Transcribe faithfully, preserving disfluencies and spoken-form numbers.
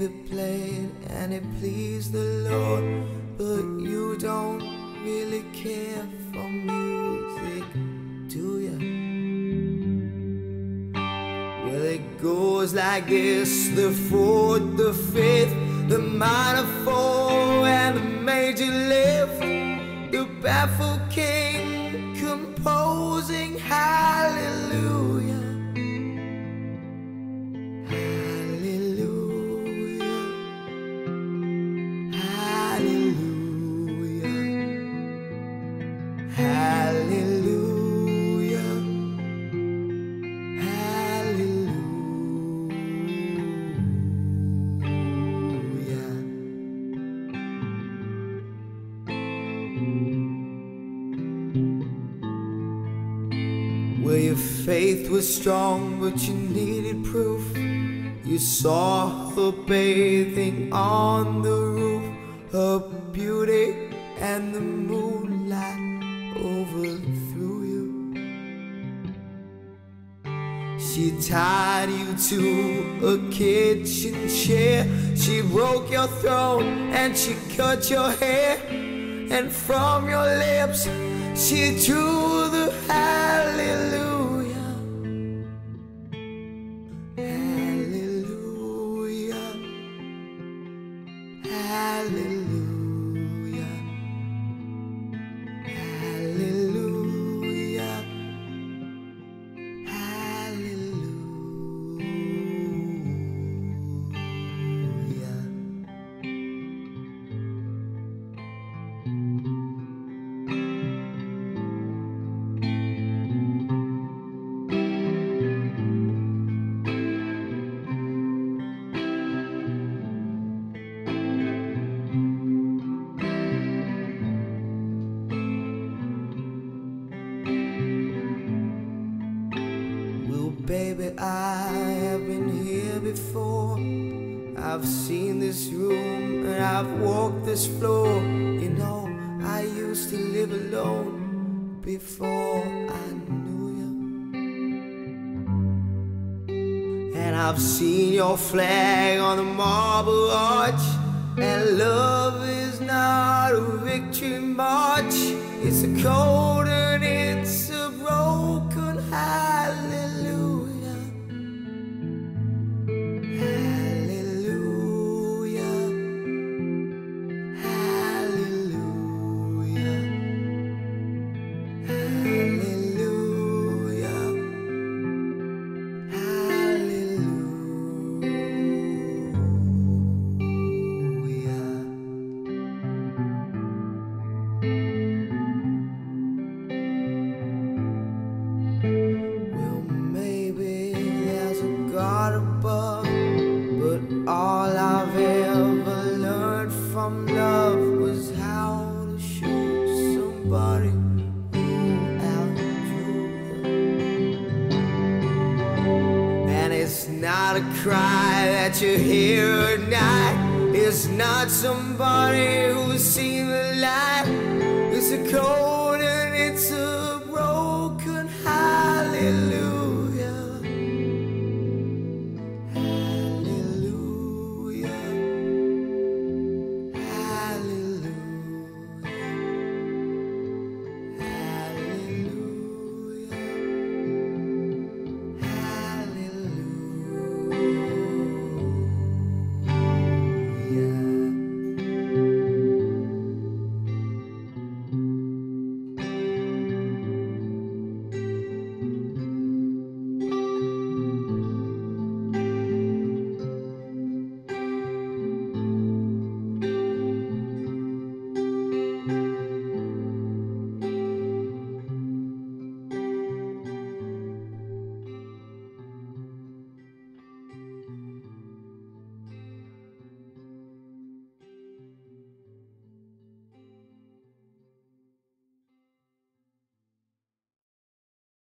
David played and it pleased the Lord, but you don't really care for music, do ya? Well, it goes like this: the fourth, the fifth, the minor fall, and the major lift. The baffled king composing hallelujah. Hallelujah, hallelujah. Well, your faith was strong, but you needed proof. You saw her bathing on the roof, her beauty and the moonlight overthrew you. She tied you to a kitchen chair, she broke your throat and she cut your hair, and from your lips she drew the hallelujah. Hallelujah, hallelujah. Hallelujah, hallelujah. Baby, I have been here before. I've seen this room and I've walked this floor. You know, I used to live alone before I knew you. And I've seen your flag on the marble arch. And love is not a victory march. It's a cold and it's a broken hallelujah. All I've ever learned from love was how to shoot somebody who outdrew you. And it's not a cry that you hear at night. It's not somebody who's seen the light. It's a cold